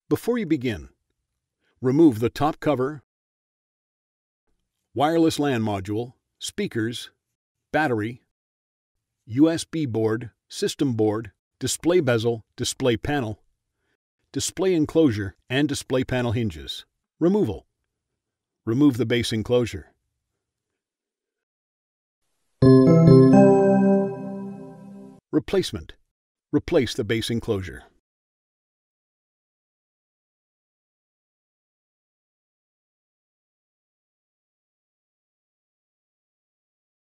Before you begin, remove the top cover, wireless LAN module, speakers, battery, USB board, system board, display bezel, display panel, display enclosure, and display panel hinges. Removal. Remove the base enclosure. Replacement. Replace the base enclosure.